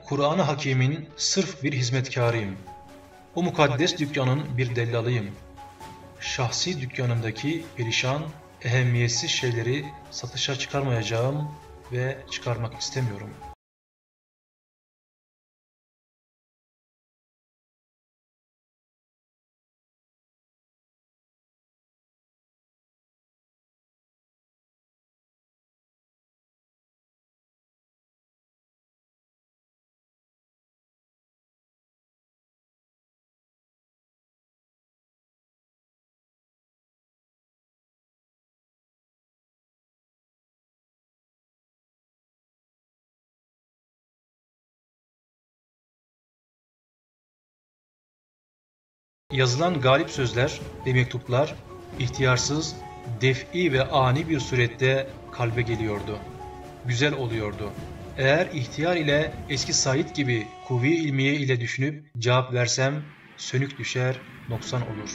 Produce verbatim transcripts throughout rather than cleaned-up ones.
Kur'an-ı Hakîm'in sırf bir hizmetkarıyım. O mukaddes dükkanın bir dellalıyım. Şahsi dükkanımdaki perişan, ehemmiyetsiz şeyleri satışa çıkarmayacağım ve çıkarmak istemiyorum. Yazılan galip sözler ve mektuplar ihtiyarsız, def'i ve ani bir surette kalbe geliyordu. Güzel oluyordu. Eğer ihtiyar ile eski Said gibi kuvve-i ilmiye ile düşünüp cevap versem sönük düşer, noksan olur.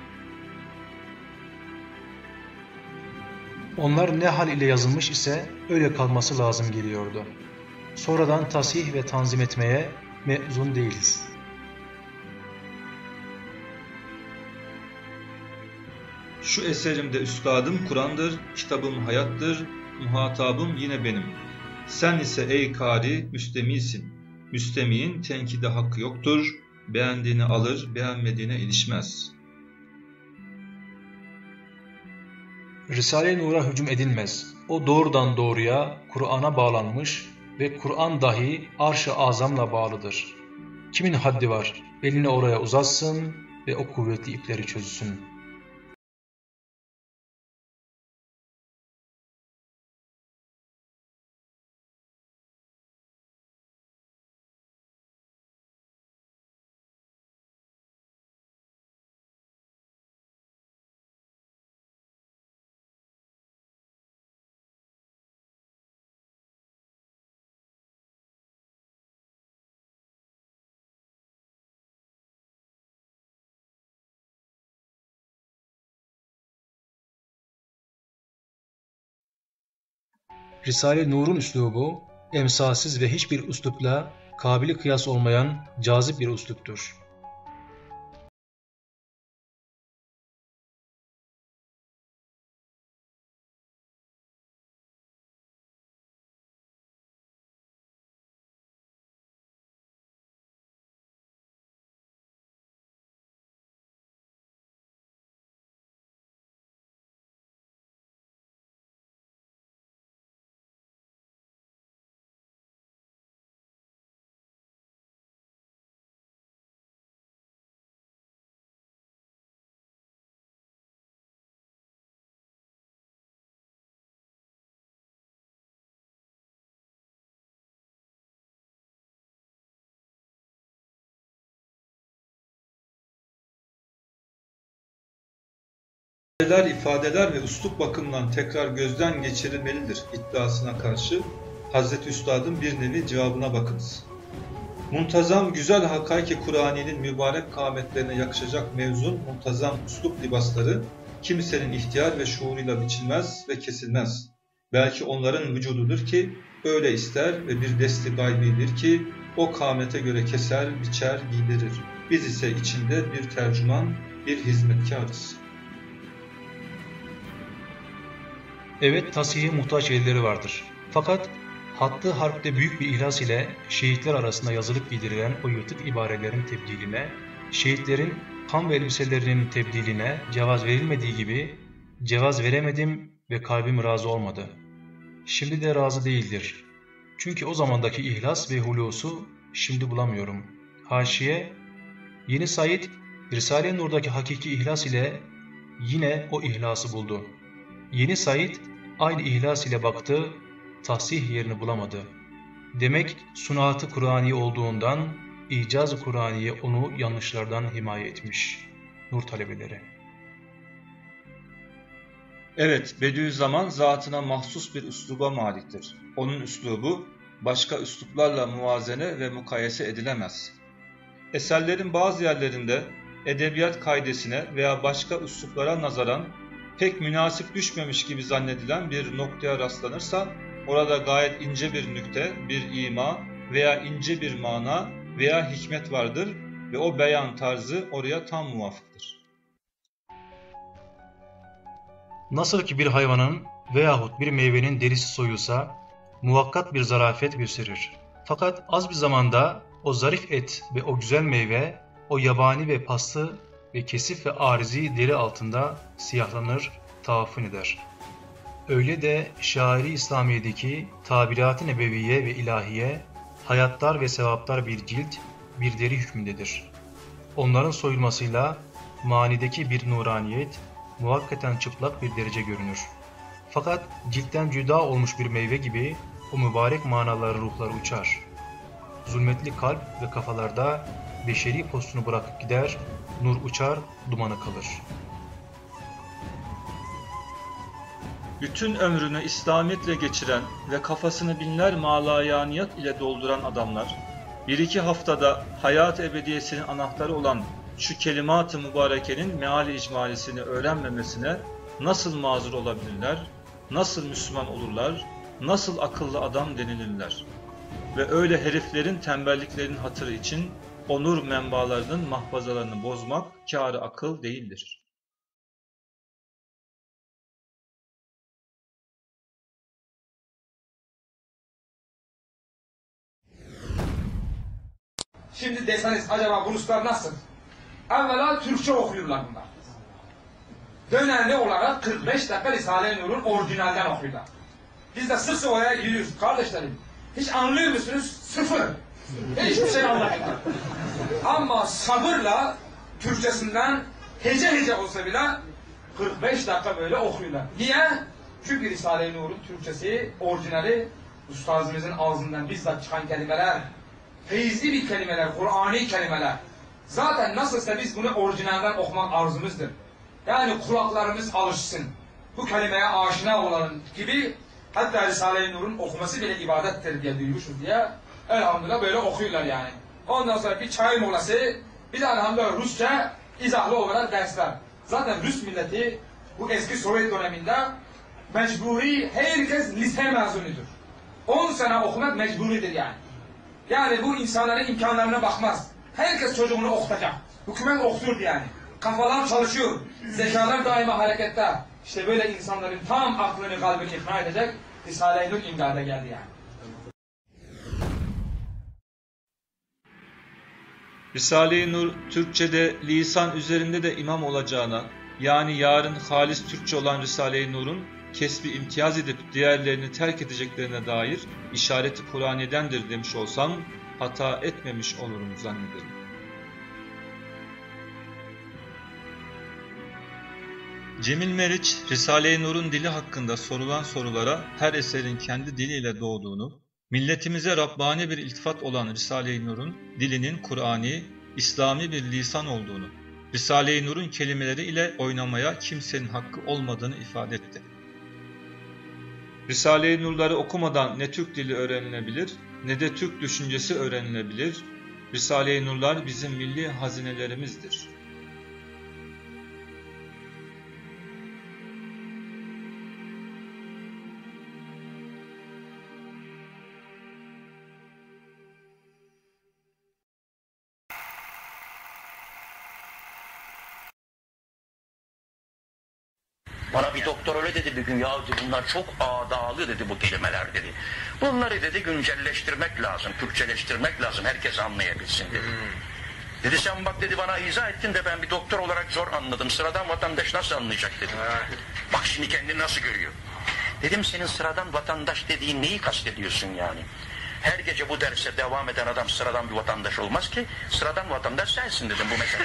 Onlar ne hal ile yazılmış ise öyle kalması lazım geliyordu. Sonradan tasih ve tanzim etmeye mezun değiliz. Şu eserimde üstadım Kur'an'dır, kitabım hayattır, muhatabım yine benim. Sen ise ey kari müstemisin. Müstemiğin tenkide hakkı yoktur, beğendiğini alır, beğenmediğine ilişmez. Risale-i Nur'a hücum edilmez. O doğrudan doğruya Kur'an'a bağlanmış ve Kur'an dahi arş-ı azamla bağlıdır. Kimin haddi var, elini oraya uzatsın ve o kuvvetli ipleri çözsün. Risale-i Nur'un üslubu, emsalsiz ve hiçbir üslupla kabili kıyas olmayan cazip bir üsluptur. İfadeler, ifadeler ve üslup bakımından tekrar gözden geçirilmelidir iddiasına karşı Hazreti Üstad'ın bir nevi cevabına bakınız. Muntazam güzel hakaiki Kur'ani'nin mübarek kâmetlerine yakışacak mevzun muntazam üslup libasları kimsenin ihtiyar ve şuuruyla biçilmez ve kesilmez. Belki onların vücududur ki öyle ister ve bir desti gaybidir ki o kâmete göre keser, biçer, giydirir. Biz ise içinde bir tercüman, bir hizmetkarız. Evet, tasihe muhtaç elleri vardır. Fakat hattı harpte büyük bir ihlas ile şehitler arasında yazılıp giydirilen o yırtık ibarelerin tebdiline, şehitlerin kan ve elbiselerinin tebdiline cevaz verilmediği gibi cevaz veremedim ve kalbim razı olmadı. Şimdi de razı değildir. Çünkü o zamandaki ihlas ve hulusu şimdi bulamıyorum. Haşiye, Yeni Said, Risale-i Nur'daki hakiki ihlas ile yine o ihlası buldu. Yeni Said aynı ihlas ile baktı, tahsih yerini bulamadı. Demek sunat-ı Kur'ani olduğundan icaz-ı Kur'aniye onu yanlışlardan himaye etmiş. Nur talebeleri. Evet, Bediüzzaman zatına mahsus bir üsluba maliktir. Onun üslubu başka üsluplarla muvazene ve mukayese edilemez. Eserlerin bazı yerlerinde edebiyat kaidesine veya başka üsluplara nazaran pek münasip düşmemiş gibi zannedilen bir noktaya rastlanırsa orada gayet ince bir nükte, bir ima veya ince bir mana veya hikmet vardır ve o beyan tarzı oraya tam muvafıktır. Nasıl ki bir hayvanın veyahut bir meyvenin derisi soyulsa muvakkat bir zarafet gösterir. Fakat az bir zamanda o zarif et ve o güzel meyve o yabani ve paslı ve kesif ve arizi deri altında siyahlanır, tahaffün eder. Öyle de şairi İslamiye'deki tabirat-ı nebeviye ve ilahiye, hayatlar ve sevaplar bir cilt, bir deri hükmündedir. Onların soyulmasıyla manideki bir nuraniyet, muhakkaten çıplak bir derece görünür. Fakat ciltten cüda olmuş bir meyve gibi o mübarek manaların ruhları uçar. Zulmetli kalp ve kafalarda beşeri postunu bırakıp gider, nur uçar, dumanı kalır. Bütün ömrünü İslamiyetle geçiren ve kafasını binler malayaniyat ile dolduran adamlar, bir iki haftada hayat ebediyesinin anahtarı olan şu kelimat-ı mübarekenin meali icmalisini öğrenmemesine nasıl mazur olabilirler, nasıl Müslüman olurlar, nasıl akıllı adam denilirler? Ve öyle heriflerin tembelliklerinin hatırı için o nur menbalarının mahfazalarını bozmak kâr-ı akıl değildir. Şimdi deseniz acaba bu Ruslar nasıl? Evvela Türkçe okuyorlar bunlar. Dönemli olarak kırk beş dakika Risale-i Nur'un orijinalden okuyorlar. Biz de sık sık oraya giriyoruz kardeşlerim. Hiç anlıyor musunuz? Sıfır. Hiçbir şey anlamıyorlar. Ama sabırla Türkçesinden hece hece olsa bile kırk beş dakika böyle okuyorlar. Niye? Çünkü Risale-i Nur'un Türkçesi, orijinali Üstazımızın ağzından bizzat çıkan kelimeler, feyizli bir kelimeler, Kur'ani kelimeler. Zaten nasılsa biz bunu orijinalden okumak arzumuzdur. Yani kulaklarımız alışsın. Bu kelimeye aşina olalım gibi, hatta Risale-i Nur'un okuması bile ibadettir diye duymuşuz diye elhamdülillah böyle okuyorlar yani. Ondan sonra bir çay molası, bir de elhamdülillah Rusça izahlı olarak dersler. Zaten Rus milleti bu eski Sovyet döneminde mecburi, herkes lise mezunudur. on sene okumak mecburidir yani. Yani bu insanların imkanlarına bakmaz. Herkes çocuğunu okutacak. Hükümet okutur yani. Kafalar çalışıyor. Zekalar daima harekette. İşte böyle insanların tam aklını kalbini ikna edecek Risale-i Nur imdada geldi yani. Risale-i Nur Türkçe'de lisan üzerinde de imam olacağına, yani yarın halis Türkçe olan Risale-i Nur'un kesbi imtiyaz edip diğerlerini terk edeceklerine dair işareti Kur'aniyedendir demiş olsam hata etmemiş olurum zannederim. Cemil Meriç, Risale-i Nur'un dili hakkında sorulan sorulara her eserin kendi diliyle doğduğunu, milletimize Rabbani bir iltifat olan Risale-i Nur'un dilinin Kur'ani, İslami bir lisan olduğunu, Risale-i Nur'un kelimeleri ile oynamaya kimsenin hakkı olmadığını ifade etti. Risale-i Nur'ları okumadan ne Türk dili öğrenilebilir, ne de Türk düşüncesi öğrenilebilir. Risale-i Nur'lar bizim milli hazinelerimizdir. Bana bir doktor öyle dedi bir gün, ya dedi, bunlar çok ağdalı dedi bu kelimeler dedi. Bunları dedi güncelleştirmek lazım, Türkçeleştirmek lazım, herkes anlayabilsin dedi. Hmm. Dedi sen bak dedi bana izah ettin de ben bir doktor olarak zor anladım. Sıradan vatandaş nasıl anlayacak dedi. Hmm. Bak şimdi kendini nasıl görüyor. Dedim senin sıradan vatandaş dediğin neyi kastediyorsun yani? Her gece bu derse devam eden adam sıradan bir vatandaş olmaz ki. Sıradan vatandaş sensin dedim bu mesele.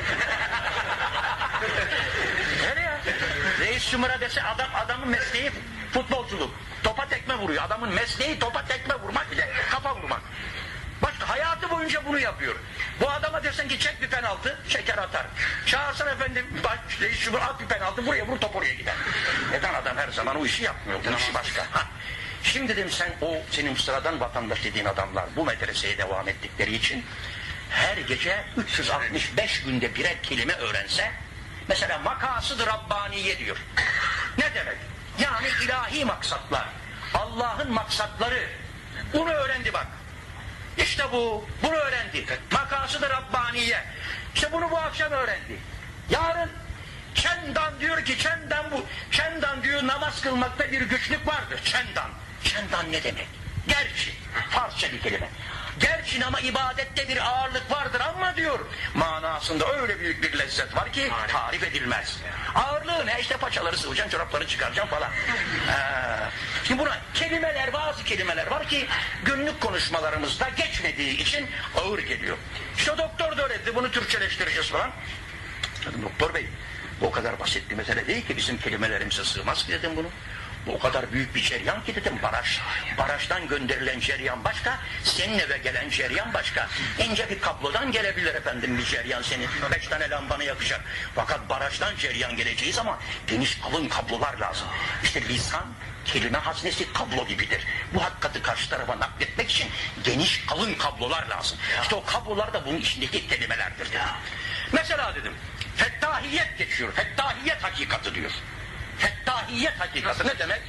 Nereye? Reis Cumhur'a dese adam, adamın mesleği futbolculuk. Topa tekme vuruyor. Adamın mesleği topa tekme vurmak bile. Kafa vurmak. Başka hayatı boyunca bunu yapıyor. Bu adama desen ki çek bir penaltı, şeker atar. Çağırsan efendim, bak Reis Cumhur at bir penaltı, buraya vur top oraya gider. Neden adam her zaman o işi yapmıyor? Bu işi başka. Ha. Şimdi dedim sen o senin sıradan vatandaş dediğin adamlar bu medreseye devam ettikleri için her gece üç yüz altmış beş günde birer kelime öğrense, mesela makasıdır Rabbaniye diyor. Ne demek? Yani ilahi maksatlar, Allah'ın maksatları. Bunu öğrendi bak. İşte bu, bunu öğrendi. Makası-ı Rabbaniye. İşte bunu bu akşam öğrendi. Yarın Çendan diyor ki, Çendan bu. Çendan diyor namaz kılmakta bir güçlük vardır. Çendan. Çendan ne demek? Gerçi. Farsça bir kelime. Gerçi ama ibadette bir ağırlık vardır ama diyor manasında öyle büyük bir lezzet var ki tarif edilmez. Ağırlığı ne? İşte paçaları sıvacaksın, çorapları çıkaracaksın falan. Ee, şimdi buna kelimeler, bazı kelimeler var ki günlük konuşmalarımızda geçmediği için ağır geliyor. İşte doktor da öğretti, bunu Türkçeleştireceğiz falan. Dedim doktor bey, bu o kadar basit bir mesele değil ki bizim kelimelerimize sığmaz ki dedim bunu. Bu o kadar büyük bir ceryan ki dedim, baraj. Barajdan gönderilen ceryan başka, senin eve gelen ceryan başka. İnce bir kablodan gelebilir efendim bir ceryan senin. Beş tane lambanı yakacak. Fakat barajdan ceryan geleceği zaman geniş kalın kablolar lazım. İşte lisan, kelime haznesi kablo gibidir. Bu hakikati karşı tarafa nakletmek için geniş kalın kablolar lazım. İşte o kablolar da bunun içindeki kelimelerdir. Mesela dedim, fettahiyet geçiyor. Fettahiyet hakikati diyor. Fettahiyet hakikati ne demek?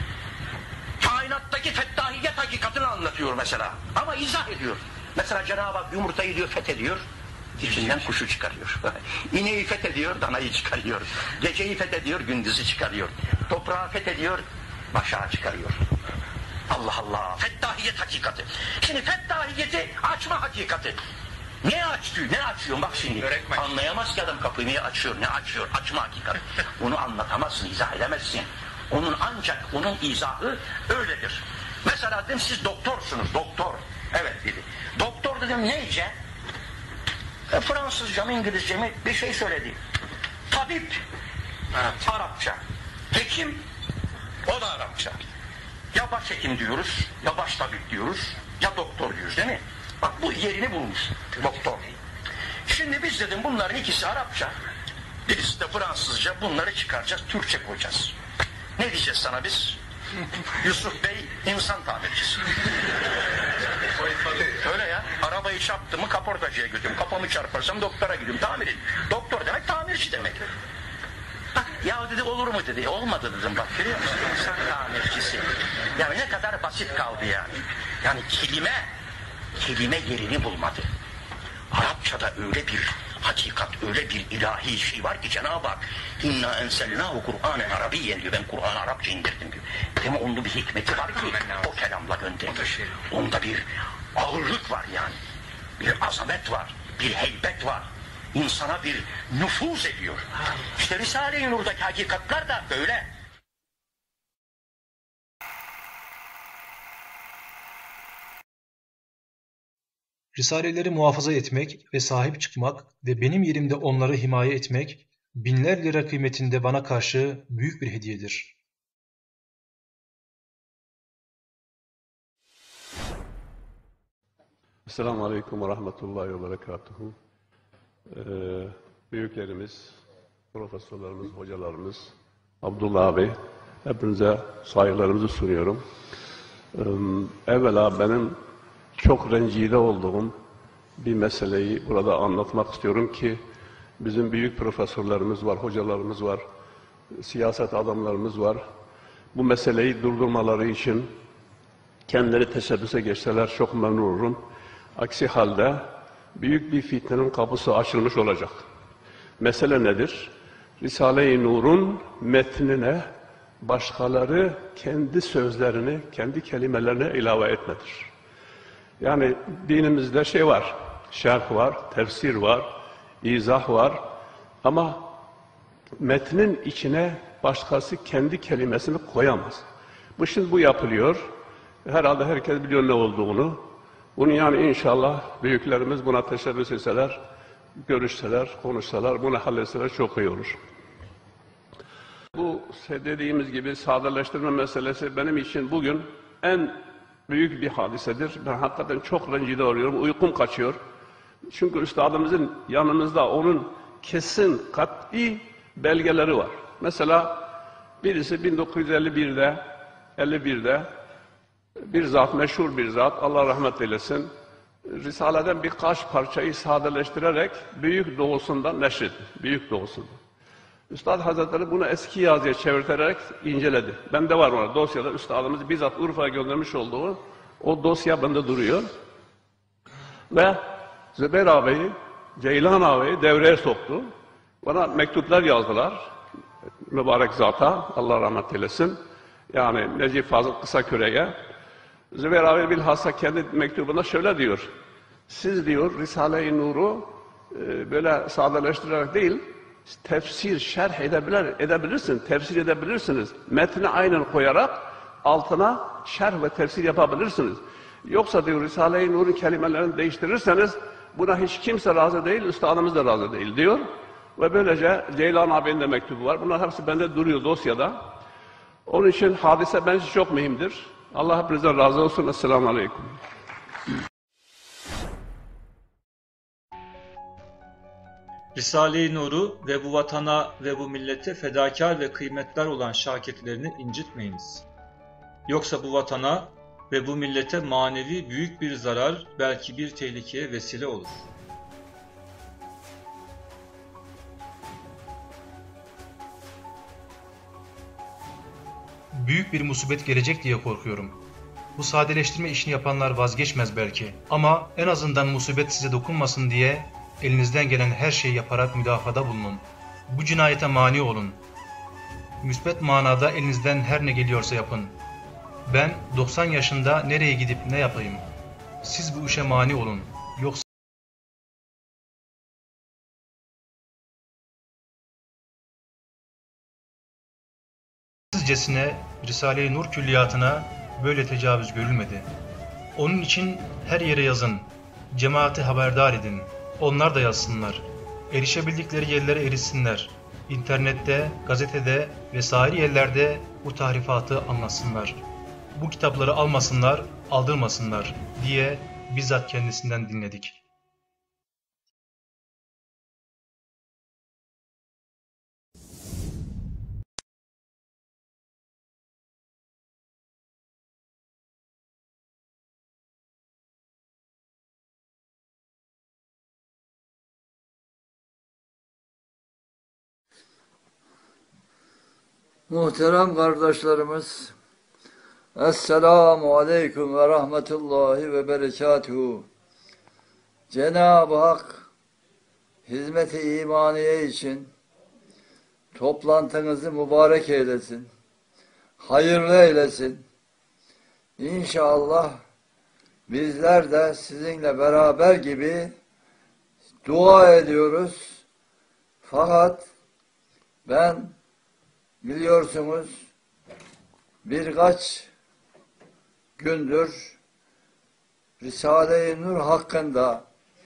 Kainattaki fettahiyet hakikatini anlatıyor mesela. Ama izah ediyor. Mesela Cenab-ı Hak yumurtayı diyor fethediyor. İçinden kuşu çıkarıyor. İneği fethediyor, danayı çıkarıyor. Geceyi fethediyor, gündüzü çıkarıyor. Toprağı fethediyor, başağı çıkarıyor. Allah Allah! Fettahiyet hakikati. Şimdi fettahiyeti açma hakikati. Ne açtı, ne açıyor bak şimdi. Öğretmen. Anlayamaz ki adam kapıyı niye açıyor, ne açıyor, açma hakikati. Bunu anlatamazsın, izah edemezsin. Onun ancak, onun izahı öyledir. Mesela dedim siz doktorsunuz, doktor. Evet dedi. Doktor dedim neyce? E, Fransızca mı, İngilizce mi bir şey söyledi. Tabip, evet. Arapça. Hekim, o da Arapça. Ya başhekim diyoruz, ya baş tabip diyoruz, ya doktor diyoruz değil mi? Bak bu yerini bulmuş, doktor. Şimdi biz dedim bunların ikisi Arapça, birisi de Fransızca, bunları çıkaracağız, Türkçe koyacağız. Ne diyeceğiz sana biz? Yusuf Bey insan tamircisi. Öyle ya, arabayı çarptı mı kaportacıya götürüm, kafamı çarparsam doktora gidiyorum, tamir edin. Doktor demek tamirci demek. Bak, ya dedi olur mu dedi, olmadı dedim bak görüyor musun, insan tamircisi. Yani ne kadar basit kaldı yani. Yani kelime, kelime yerini bulmadı. Arapçada öyle bir hakikat, öyle bir ilahi şey var ki Cenab-ı Hak İnna enselnahu Kur'anen Arabiyyen diyor, ben Kur'an'ı Arapça indirdim diyor. Değil mi? Onun bir hikmeti var ki o kelamla gönderdi. Onda bir ağırlık var yani. Bir azamet var, bir heybet var. İnsana bir nüfuz ediyor. İşte Risale-i Nur'daki hakikatler de böyle. Risaleleri muhafaza etmek ve sahip çıkmak ve benim yerimde onları himaye etmek, binler lira kıymetinde bana karşı büyük bir hediyedir. Esselamu Aleyküm ve Rahmetullahi ve Berekatuhu. Ee, büyüklerimiz, profesörlerimiz, hocalarımız, Abdullah abi, hepinize saygılarımızı sunuyorum. Ee, evvela benim çok rencide olduğum bir meseleyi burada anlatmak istiyorum ki bizim büyük profesörlerimiz var, hocalarımız var, siyaset adamlarımız var. Bu meseleyi durdurmaları için kendileri teşebbüse geçseler çok memnun olurum. Aksi halde büyük bir fitnenin kapısı açılmış olacak. Mesele nedir? Risale-i Nur'un metnine başkaları kendi sözlerini, kendi kelimelerini ilave etmedir. Yani dinimizde şey var, şerh var, tefsir var, izah var ama metnin içine başkası kendi kelimesini koyamaz. Bu şimdi bu yapılıyor. Herhalde herkes biliyor ne olduğunu. Bunu yani inşallah büyüklerimiz buna teşebbüs etseler, görüşseler, konuşsalar, bunu halletseler çok iyi olur. Bu dediğimiz gibi sadeleştirme meselesi benim için bugün en büyük bir hadisedir. Ben hakikaten çok rencide oluyorum, uykum kaçıyor. Çünkü üstadımızın yanımızda onun kesin, kat'i belgeleri var. Mesela birisi bin dokuz yüz elli birde, elli birde bir zat, meşhur bir zat, Allah rahmet eylesin, Risale'den birkaç parçayı sadeleştirerek Büyük Doğusu'ndan neşretti. Büyük Doğusu'ndan. Üstad Hazretleri bunu eski yazıya çevirterek inceledi. Bende var ona dosyada, üstadımız bizzat Urfa'ya göndermiş olduğu o dosya bende duruyor. Ve Zübeyir ağabeyi, Ceylan ağabeyi devreye soktu. Bana mektuplar yazdılar. Mübarek zata, Allah rahmet eylesin. Yani Necip Fazıl Kısaküre'ye. Zübeyir ağabey bilhassa kendi mektubunda şöyle diyor. Siz diyor Risale-i Nur'u e, böyle sadeleştirerek değil, tefsir, şerh edebilir, edebilirsiniz, tefsir edebilirsiniz. Metni aynen koyarak altına şerh ve tefsir yapabilirsiniz. Yoksa diyor Risale-i Nur'un kelimelerini değiştirirseniz buna hiç kimse razı değil, üstadımız da razı değil diyor. Ve böylece Ceylan ağabeyin de mektubu var. Bunlar hepsi bende duruyor dosyada. Onun için hadise bence çok mühimdir. Allah hepinizden razı olsun. Esselamu Aleyküm. Risale-i Nur'u ve bu vatana ve bu millete fedakar ve kıymetler olan şakirtlerini incitmeyiniz. Yoksa bu vatana ve bu millete manevi büyük bir zarar, belki bir tehlikeye vesile olur. Büyük bir musibet gelecek diye korkuyorum. Bu sadeleştirme işini yapanlar vazgeçmez belki. Ama en azından musibet size dokunmasın diye elinizden gelen her şeyi yaparak müdafada bulunun. Bu cinayete mani olun. Müsbet manada elinizden her ne geliyorsa yapın. Ben doksan yaşında nereye gidip ne yapayım? Siz bu işe mani olun. Yoksa sizcesine Risale-i Nur külliyatına böyle tecavüz görülmedi. Onun için her yere yazın. Cemaati haberdar edin. Onlar da yazsınlar. Erişebildikleri yerlere erişsinler. İnternette, gazetede vesaire yerlerde bu tahrifatı anlatsınlar. Bu kitapları almasınlar, aldırmasınlar diye bizzat kendisinden dinledik. Muhterem kardeşlerimiz, Esselamu Aleyküm ve Rahmetullahi ve Berekatuhu. Cenab-ı Hak hizmet-i imaniye için toplantınızı mübarek eylesin, hayırlı eylesin. İnşallah bizler de sizinle beraber gibi dua ediyoruz. Fakat ben biliyorsunuz birkaç gündür Risale-i Nur hakkında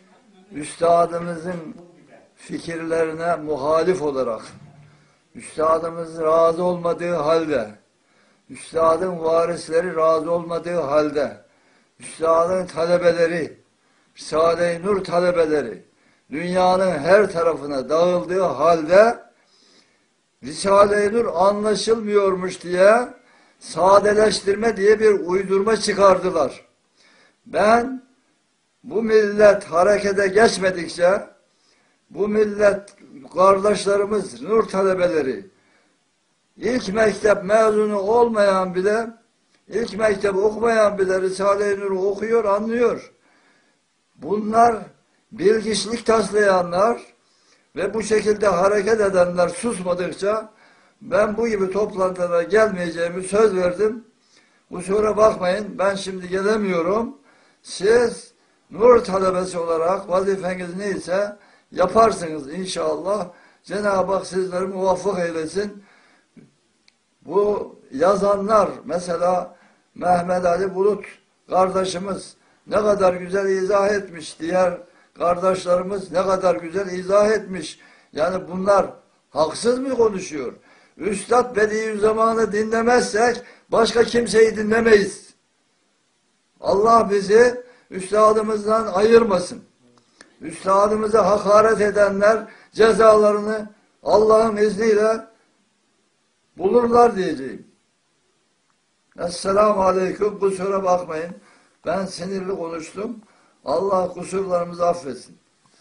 üstadımızın fikirlerine muhalif olarak, üstadımız razı olmadığı halde, üstadın varisleri razı olmadığı halde, üstadın talebeleri, Risale-i Nur talebeleri dünyanın her tarafına dağıldığı halde Risale-i Nur anlaşılmıyormuş diye sadeleştirme diye bir uydurma çıkardılar. Ben bu millet harekete geçmedikçe, bu millet kardeşlerimiz, nur talebeleri, ilk mektep mezunu olmayan bile, ilk mektep okumayan bile Risale-i Nur'u okuyor, anlıyor. Bunlar bilgiçlik taslayanlar ve bu şekilde hareket edenler susmadıkça ben bu gibi toplantılara gelmeyeceğimi söz verdim. Kusura bakmayın, ben şimdi gelemiyorum. Siz nur talebesi olarak vazifeniz neyse yaparsınız inşallah. Cenab-ı Hak sizleri muvaffak eylesin. Bu yazanlar, mesela Mehmet Ali Bulut kardeşimiz ne kadar güzel izah etmiş, diğer kardeşlerimiz ne kadar güzel izah etmiş. Yani bunlar haksız mı konuşuyor? Üstad Bediüzzaman'ı dinlemezsek başka kimseyi dinlemeyiz. Allah bizi üstadımızdan ayırmasın. Üstadımıza hakaret edenler cezalarını Allah'ın izniyle bulurlar diyeceğim. Esselamu Aleyküm. Kusura bakmayın. Ben sinirli konuştum. Allah kusurlarımızı affetsin.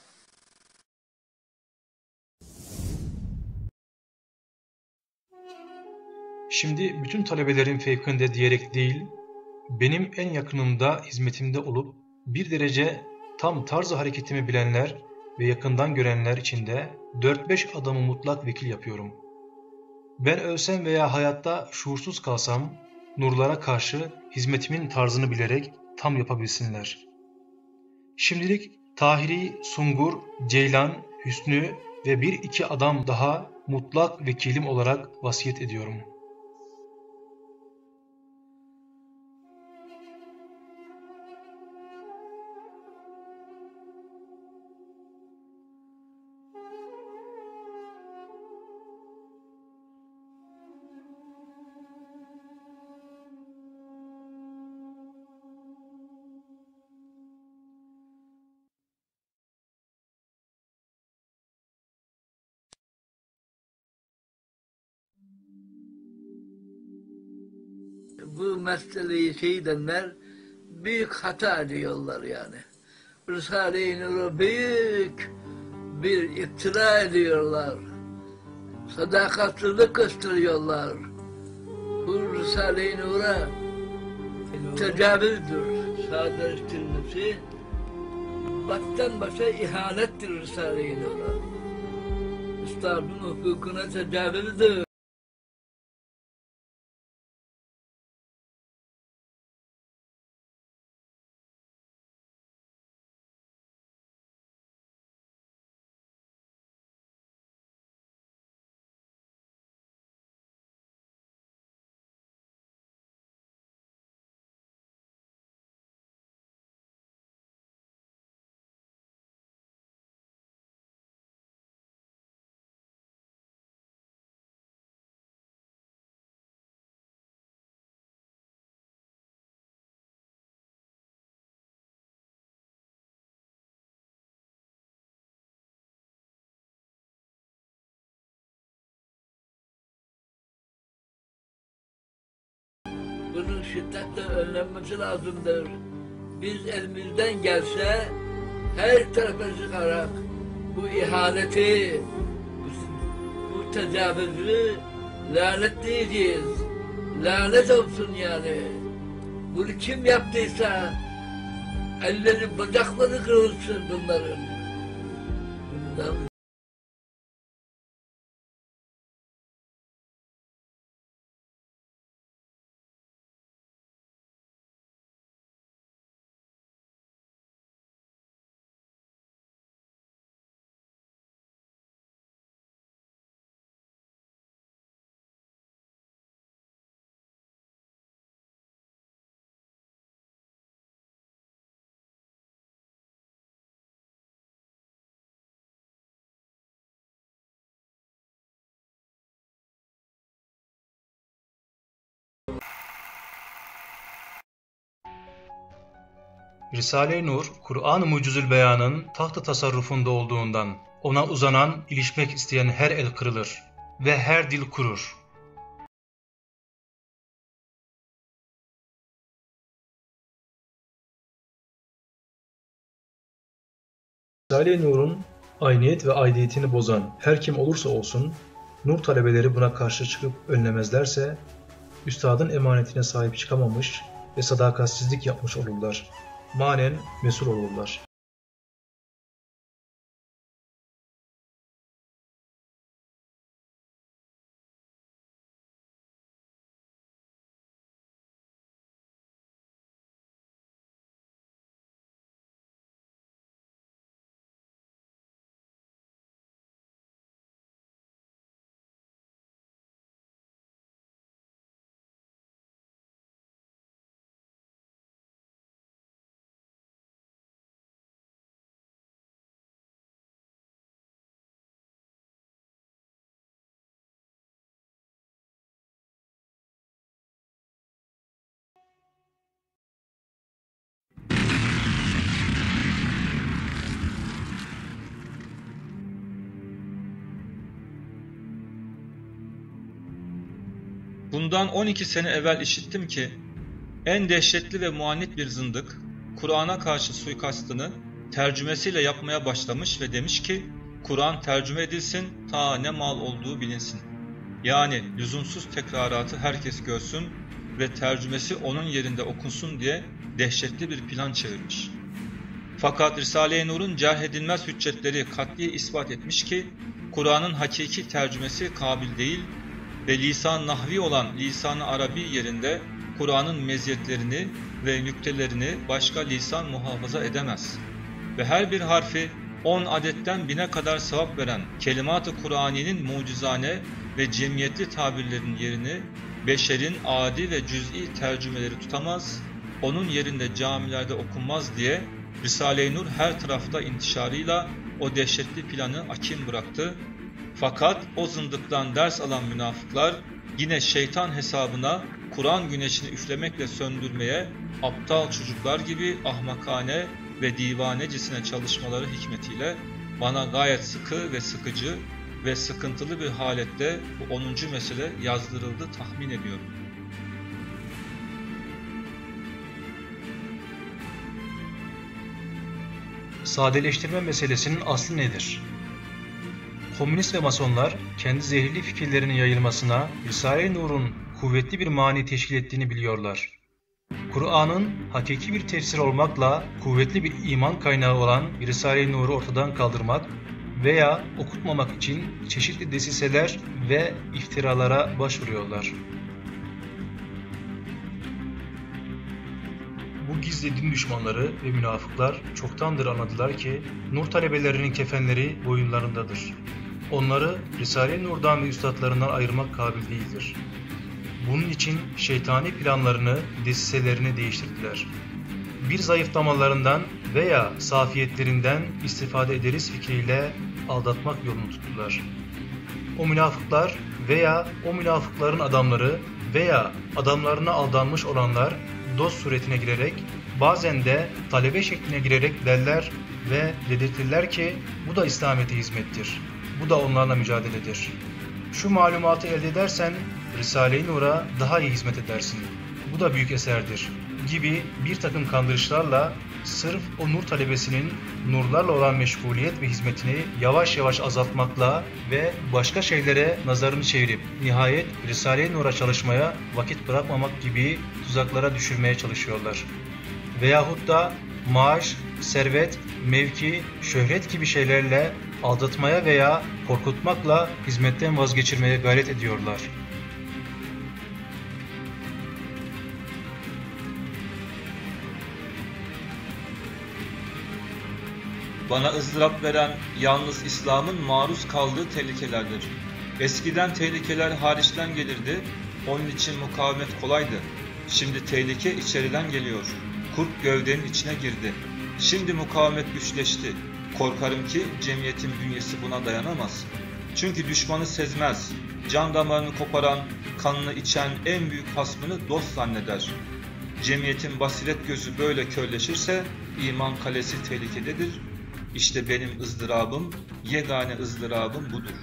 Şimdi bütün talebelerin fevkinde diyerek değil, benim en yakınımda hizmetimde olup bir derece tam tarzı hareketimi bilenler ve yakından görenler içinde dört beş adamı mutlak vekil yapıyorum. Ben ölsem veya hayatta şuursuz kalsam, nurlara karşı hizmetimin tarzını bilerek tam yapabilsinler. Şimdilik Tahiri, Sungur, Ceylan, Hüsnü ve bir iki adam daha mutlak vekilim olarak vasiyet ediyorum. Bu meseleyi şey edenler büyük hata ediyorlar yani. Risale-i Nur'a büyük bir iftira ediyorlar. Sadakatsizlik gösteriyorlar. Bu Risale-i Nur'a tecavüzdür. Sadeleştirilmesi baştan başa ihanettir Risale-i Nur'a. Üstadın hukukuna tecavüzdür. Bunun şiddetle önlenmesi lazımdır. Biz elimizden gelse her tarafa çıkarak bu ihaneti, bu, bu tecavüzü lanetleyeceğiz. Lanet olsun yani. Bunu kim yaptıysa elleri bacakları kırılsın bunların. Bundan Risale-i Nur, Kur'an-ı Mucizül Beyan'ın taht-ı tasarrufunda olduğundan ona uzanan, ilişmek isteyen her el kırılır ve her dil kurur. Risale-i Nur'un ayniyet ve aidiyetini bozan her kim olursa olsun, Nur talebeleri buna karşı çıkıp önlemezlerse, Üstadın emanetine sahip çıkamamış ve sadakatsizlik yapmış olurlar. Manen mesul olurlar. Bundan on iki sene evvel işittim ki, en dehşetli ve muannit bir zındık, Kur'an'a karşı suikastını tercümesiyle yapmaya başlamış ve demiş ki, Kur'an tercüme edilsin, ta ne mal olduğu bilinsin. Yani lüzumsuz tekraratı herkes görsün ve tercümesi onun yerinde okunsun diye dehşetli bir plan çevirmiş. Fakat Risale-i Nur'un cerh edilmez hüccetleri kat'i ispat etmiş ki Kur'an'ın hakiki tercümesi kabil değil ve lisan nahvi olan lisan-ı Arabi yerinde Kur'an'ın meziyetlerini ve nüktelerini başka lisan muhafaza edemez. Ve her bir harfi on adetten bine kadar sevap veren kelimat-ı Kur'ani'nin mucizane ve cemiyetli tabirlerin yerini beşerin adi ve cüz'i tercümeleri tutamaz, onun yerinde camilerde okunmaz diye Risale-i Nur her tarafta intişarıyla o dehşetli planı akim bıraktı. Fakat o zındıktan ders alan münafıklar yine şeytan hesabına Kur'an güneşini üflemekle söndürmeye aptal çocuklar gibi ahmakane ve divanecesine çalışmaları hikmetiyle bana gayet sıkı ve sıkıcı ve sıkıntılı bir halette bu onuncu mesele yazdırıldı tahmin ediyorum. Sadeleştirme meselesinin aslı nedir? Komünist ve masonlar kendi zehirli fikirlerinin yayılmasına Risale-i Nur'un kuvvetli bir mani teşkil ettiğini biliyorlar. Kur'an'ın hakiki bir tefsir olmakla kuvvetli bir iman kaynağı olan Risale-i Nur'u ortadan kaldırmak veya okutmamak için çeşitli desiseler ve iftiralara başvuruyorlar. Bu gizli din düşmanları ve münafıklar çoktandır anladılar ki Nur talebelerinin kefenleri boyunlarındadır. Onları Risale-i Nur'dan ve üstadlarından ayırmak kabil değildir. Bunun için şeytani planlarını, desiselerini değiştirdiler. Bir zayıflamalarından veya safiyetlerinden istifade ederiz fikriyle aldatmak yolunu tuttular. O münafıklar veya o münafıkların adamları veya adamlarına aldanmış olanlar dost suretine girerek bazen de talebe şekline girerek derler ve dedirtirler ki bu da İslamiyet'e hizmettir. Bu da onlarla mücadeledir. Şu malumatı elde edersen Risale-i Nur'a daha iyi hizmet edersin. Bu da büyük eserdir gibi bir takım kandırışlarla sırf o nur talebesinin nurlarla olan meşguliyet ve hizmetini yavaş yavaş azaltmakla ve başka şeylere nazarını çevirip nihayet Risale-i Nur'a çalışmaya vakit bırakmamak gibi tuzaklara düşürmeye çalışıyorlar. Veyahut da maaş, servet, mevki, şöhret gibi şeylerle aldatmaya veya korkutmakla hizmetten vazgeçirmeye gayret ediyorlar. Bana ızdırap veren yalnız İslam'ın maruz kaldığı tehlikelerdir. Eskiden tehlikeler hariçten gelirdi, onun için mukavemet kolaydı. Şimdi tehlike içeriden geliyor. Kurt gövdenin içine girdi. Şimdi mukavemet güçleşti. Korkarım ki cemiyetin bünyesi buna dayanamaz. Çünkü düşmanı sezmez. Can damarını koparan, kanını içen en büyük hasmını dost zanneder. Cemiyetin basiret gözü böyle körleşirse iman kalesi tehlikededir. İşte benim ızdırabım, yegane ızdırabım budur.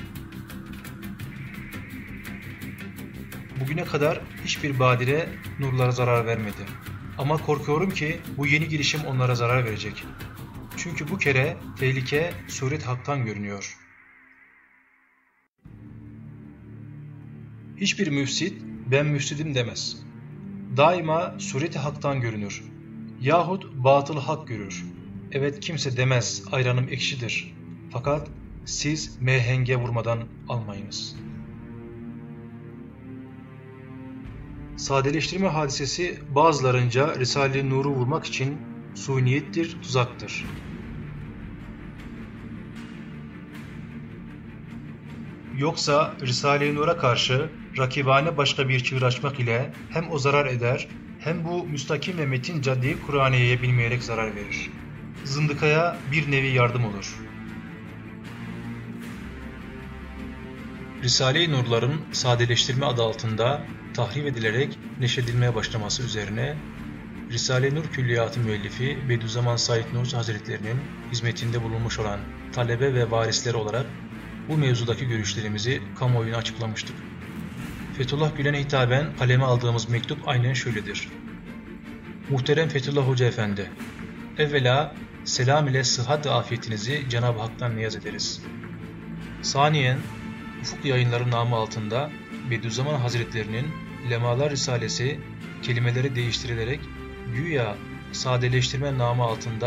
Bugüne kadar hiçbir badire nurlara zarar vermedi. Ama korkuyorum ki bu yeni girişim onlara zarar verecek. Çünkü bu kere tehlike suret haktan görünüyor. Hiçbir müfsit ben müfsidim demez. Daima sureti haktan görünür. Yahut batılı hak görür. Evet kimse demez ayranım ekşidir. Fakat siz mehenge vurmadan almayınız. Sadeleştirme hadisesi bazılarınca Risale-i Nur'u vurmak için suniyettir, tuzaktır. Yoksa Risale-i Nur'a karşı rakibane başka bir çığır açmak ile hem o zarar eder hem bu müstakim ve metin cadde-i Kur'aniye'ye bilmeyerek zarar verir. Zındıkaya bir nevi yardım olur. Risale-i Nur'ların sadeleştirme adı altında tahrif edilerek neşredilmeye başlaması üzerine Risale-i Nur Külliyatı müellifi Bediüzzaman Said Nursi Hazretlerinin hizmetinde bulunmuş olan talebe ve varisleri olarak bu mevzudaki görüşlerimizi kamuoyuna açıklamıştık. Fethullah Gülen'e hitaben kaleme aldığımız mektup aynen şöyledir. Muhterem Fethullah Hoca Efendi, evvela selam ile sıhhat ve afiyetinizi Cenab-ı Hak'tan niyaz ederiz. Saniyen, Ufuk Yayınları namı altında Bediüzzaman Hazretlerinin Lemalar Risalesi kelimeleri değiştirilerek güya sadeleştirme namı altında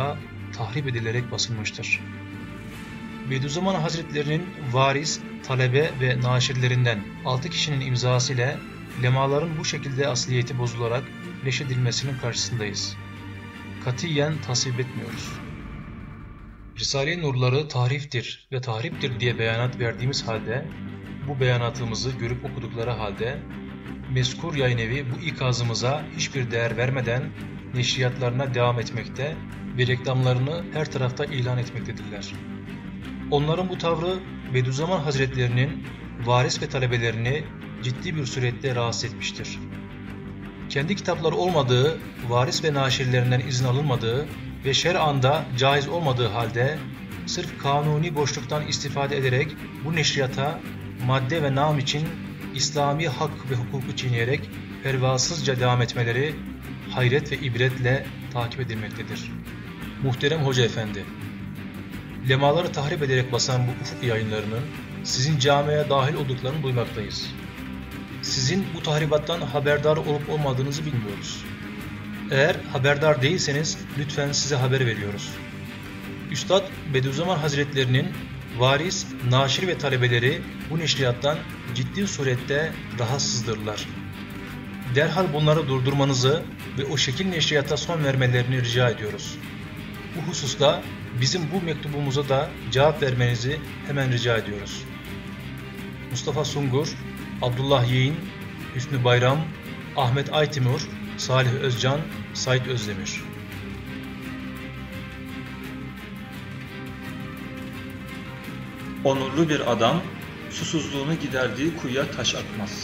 tahrip edilerek basılmıştır. Bediüzzaman Hazretlerinin varis, talebe ve naşirlerinden altı kişinin imzası ile lemaların bu şekilde asliyeti bozularak neşredilmesinin karşısındayız. Katiyen tasvip etmiyoruz. Risale-i Nurları tahriftir ve tahriptir diye beyanat verdiğimiz halde, bu beyanatımızı görüp okudukları halde, mezkur yayınevi bu ikazımıza hiçbir değer vermeden neşriyatlarına devam etmekte ve reklamlarını her tarafta ilan etmektedirler. Onların bu tavrı Bediüzzaman Hazretlerinin varis ve talebelerini ciddi bir surette rahatsız etmiştir. Kendi kitapları olmadığı, varis ve naşirlerinden izin alınmadığı ve şer'anda caiz olmadığı halde sırf kanuni boşluktan istifade ederek bu neşriyata madde ve nam için İslami hak ve hukuku çiğneyerek pervasızca devam etmeleri hayret ve ibretle takip edilmektedir. Muhterem Hoca Efendi, lemaları tahrip ederek basan bu ufuk yayınlarının sizin camiye dahil olduklarını duymaktayız. Sizin bu tahribattan haberdar olup olmadığınızı bilmiyoruz. Eğer haberdar değilseniz lütfen size haber veriyoruz. Üstad Bediüzzaman Hazretlerinin varis, naşir ve talebeleri bu neşriyattan ciddi surette rahatsızdırlar. Derhal bunları durdurmanızı ve o şekil neşriyata son vermelerini rica ediyoruz. Bu hususta bizim bu mektubumuza da cevap vermenizi hemen rica ediyoruz. Mustafa Sungur, Abdullah Yeğin, Hüsnü Bayram, Ahmet Aytimur, Salih Özcan, Said Özdemir. Onurlu bir adam, susuzluğunu giderdiği kuyuya taş atmaz.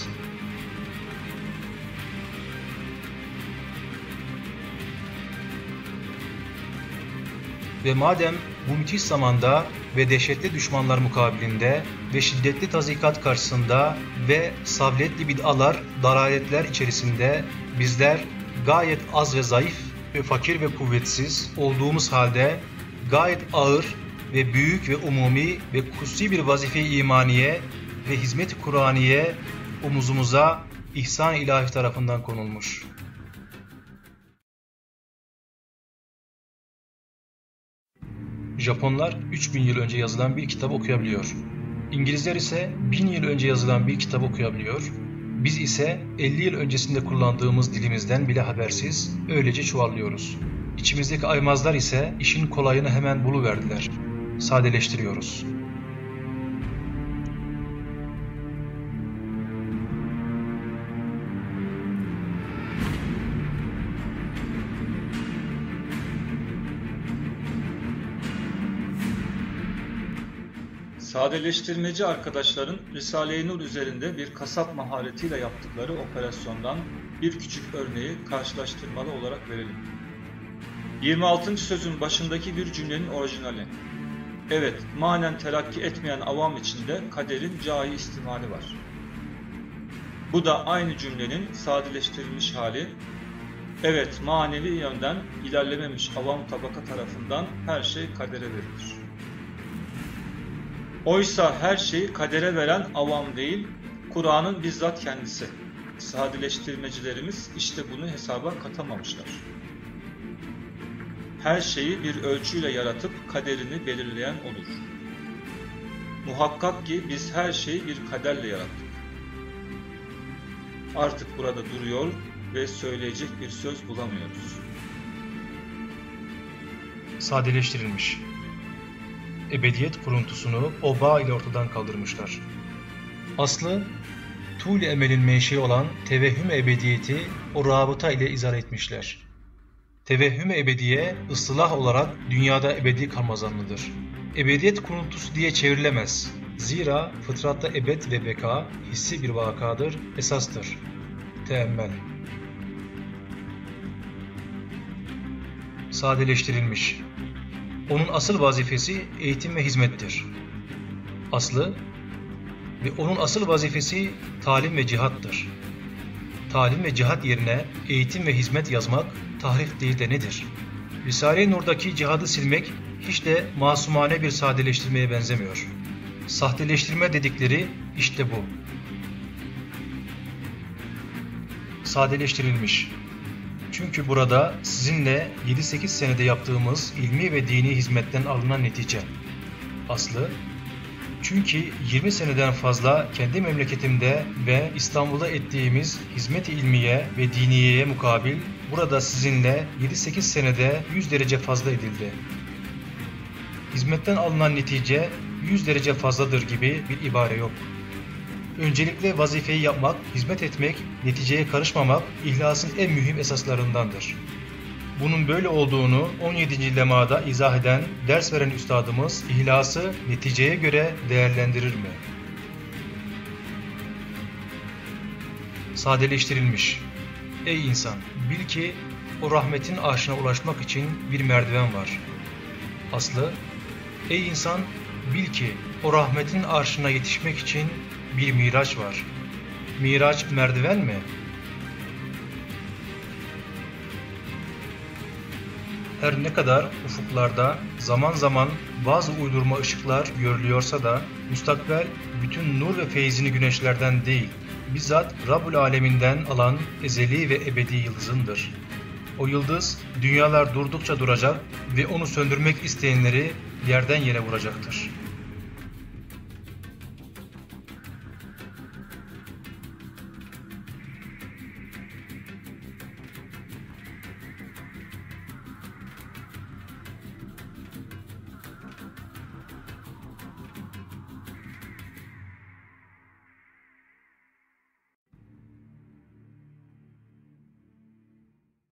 Ve madem bu müthiş zamanda ve dehşetli düşmanlar mukabilinde ve şiddetli tazikat karşısında ve savletli bid'alar, dalaletler içerisinde bizler gayet az ve zayıf ve fakir ve kuvvetsiz olduğumuz halde gayet ağır ve büyük ve umumi ve kutsi bir vazife-i imaniye ve hizmet-i Kur'aniye omuzumuza ihsan-ı ilahi tarafından konulmuş. Japonlar üç bin yıl önce yazılan bir kitap okuyabiliyor. İngilizler ise bin yıl önce yazılan bir kitap okuyabiliyor. Biz ise elli yıl öncesinde kullandığımız dilimizden bile habersiz öylece çuvallıyoruz. İçimizdeki aymazlar ise işin kolayını hemen buluverdiler. Sadeleştiriyoruz. Sadeleştirmeci arkadaşların Risale-i Nur üzerinde bir kasap maharetiyle yaptıkları operasyondan bir küçük örneği karşılaştırmalı olarak verelim. yirmi altıncı sözün başındaki bir cümlenin orijinali. Evet, manen terakki etmeyen avam içinde kaderin cai istimali var. Bu da aynı cümlenin sadeleştirilmiş hali. Evet, manevi yönden ilerlememiş avam tabaka tarafından her şey kadere verilir. Oysa her şeyi kadere veren avam değil, Kur'an'ın bizzat kendisi. Sadeleştirmecilerimiz işte bunu hesaba katamamışlar. Her şeyi bir ölçüyle yaratıp kaderini belirleyen olur. Muhakkak ki biz her şeyi bir kaderle yarattık. Artık burada duruyor ve söyleyecek bir söz bulamıyoruz. Sadeleştirilmiş. Ebediyet kuruntusunu oba ile ortadan kaldırmışlar. Aslı, tuğl-i emelin menşei olan tevehhüm ebediyeti o rabıta ile izah etmişler. Tevehhüm ebediye, ıslah olarak dünyada ebedi kalmazanlıdır. Ebediyet kuruntusu diye çevrilemez. Zira fıtratta ebed ve beka hissi bir vakadır, esastır. Teemmel. Sadeleştirilmiş. Onun asıl vazifesi eğitim ve hizmettir. Aslı ve onun asıl vazifesi talim ve cihattır. Talim ve cihat yerine eğitim ve hizmet yazmak tahrif değil de nedir? Risale-i Nur'daki cihadı silmek hiç de masumane bir sadeleştirmeye benzemiyor. Sahteleştirme dedikleri işte bu. Sadeleştirilmiş. Çünkü burada sizinle yedi sekiz senede yaptığımız ilmi ve dini hizmetten alınan netice. Aslı, çünkü yirmi seneden fazla kendi memleketimde ve İstanbul'da ettiğimiz hizmet-i ilmiye ve diniyeye mukabil burada sizinle yedi sekiz senede yüz derece fazla edildi. Hizmetten alınan netice yüz derece fazladır gibi bir ibare yok. Öncelikle vazifeyi yapmak, hizmet etmek, neticeye karışmamak ihlasın en mühim esaslarındandır. Bunun böyle olduğunu on yedinci lemada izah eden, ders veren üstadımız ihlası neticeye göre değerlendirir mi? Sadeleştirilmiş. Ey insan! Bil ki o rahmetin arşına ulaşmak için bir merdiven var. Aslı, ey insan! Bil ki o rahmetin arşına yetişmek için bir miraç var. Miraç merdiven mi? Her ne kadar ufuklarda zaman zaman bazı uydurma ışıklar görülüyorsa da müstakbel bütün nur ve feyzini güneşlerden değil, bizzat Rabbul Aleminden alan ezeli ve ebedi yıldızındır. O yıldız dünyalar durdukça duracak ve onu söndürmek isteyenleri yerden yere vuracaktır.